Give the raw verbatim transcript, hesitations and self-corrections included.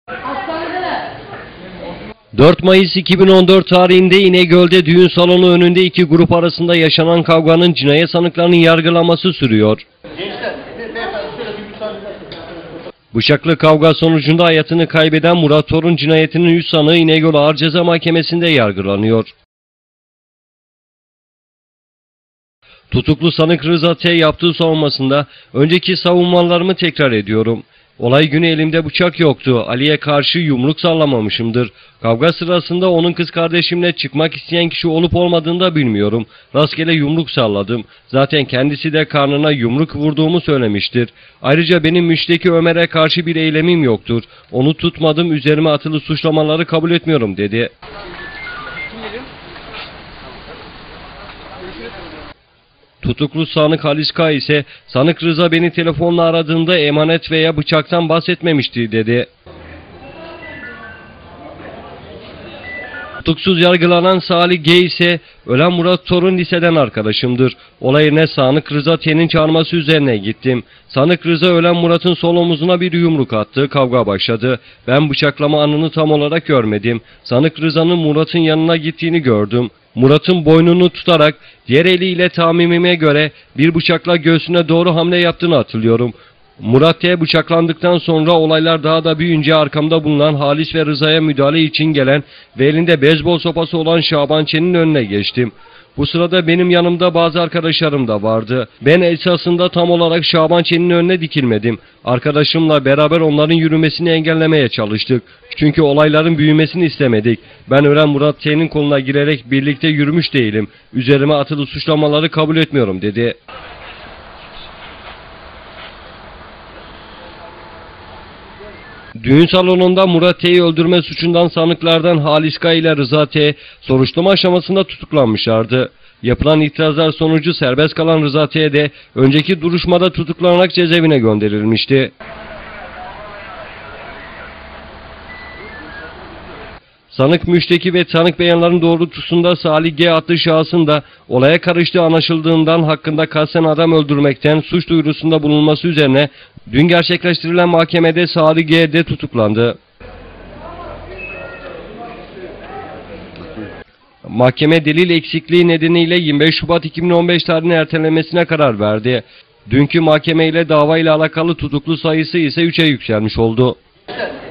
dört Mayıs iki bin on dört tarihinde İnegöl'de düğün salonu önünde iki grup arasında yaşanan kavganın cinayet sanıklarının yargılanması sürüyor. Bıçaklı kavga sonucunda hayatını kaybeden Murat Torun cinayetinin üç sanığı İnegöl Ağır Ceza Mahkemesi'nde yargılanıyor. Tutuklu sanık Rıza T. yaptığı savunmasında önceki savunmalarımı tekrar ediyorum. Olay günü elimde bıçak yoktu. Ali'ye karşı yumruk sallamamışımdır. Kavga sırasında onun kız kardeşimle çıkmak isteyen kişi olup olmadığını da bilmiyorum. Rastgele yumruk salladım. Zaten kendisi de karnına yumruk vurduğumu söylemiştir. Ayrıca benim müşteki Ömer'e karşı bir eylemim yoktur. Onu tutmadım, üzerime atılı suçlamaları kabul etmiyorum dedi. Tutuklu sanık Halis K. ise sanık Rıza beni telefonla aradığında emanet veya bıçaktan bahsetmemişti dedi. Tutuksuz yargılanan Salih G. ise ölen Murat Torun liseden arkadaşımdır. Olay yerine sanık Rıza T'nin çağırması üzerine gittim. Sanık Rıza ölen Murat'ın sol omuzuna bir yumruk attı, kavga başladı. Ben bıçaklama anını tam olarak görmedim. Sanık Rıza'nın Murat'ın yanına gittiğini gördüm. Murat'ın boynunu tutarak diğer eliyle tahminime göre bir bıçakla göğsüne doğru hamle yaptığını hatırlıyorum. Murat T. bıçaklandıktan sonra olaylar daha da büyüyünce arkamda bulunan Halis ve Rıza'ya müdahale için gelen ve elinde beyzbol sopası olan Şaban Ç'nin önüne geçtim. Bu sırada benim yanımda bazı arkadaşlarım da vardı. Ben esasında tam olarak Şaban Ç'nin önüne dikilmedim. Arkadaşımla beraber onların yürümesini engellemeye çalıştık. Çünkü olayların büyümesini istemedik. Ben ölen Murat T'nin koluna girerek birlikte yürümüş değilim. Üzerime atılı suçlamaları kabul etmiyorum dedi. Düğün salonunda Murat T'yi öldürme suçundan sanıklardan Halis K. ile Rıza T. soruşturma aşamasında tutuklanmışlardı. Yapılan itirazlar sonucu serbest kalan Rıza T. de önceki duruşmada tutuklanarak cezaevine gönderilmişti. Sanık müşteki ve tanık beyanların doğrultusunda Salih G. adlı şahsın da olaya karıştığı anlaşıldığından hakkında kasten adam öldürmekten suç duyurusunda bulunması üzerine dün gerçekleştirilen mahkemede Salih G. de tutuklandı. Mahkeme delil eksikliği nedeniyle yirmi beş Şubat iki bin on beş tarihine ertelemesine karar verdi. Dünkü mahkeme ile dava ile alakalı tutuklu sayısı ise üçe yükselmiş oldu.